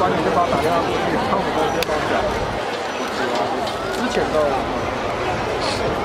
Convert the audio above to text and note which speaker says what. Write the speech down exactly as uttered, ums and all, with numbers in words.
Speaker 1: 班你就帮我打电话过去，看我们直接帮我讲。之前的。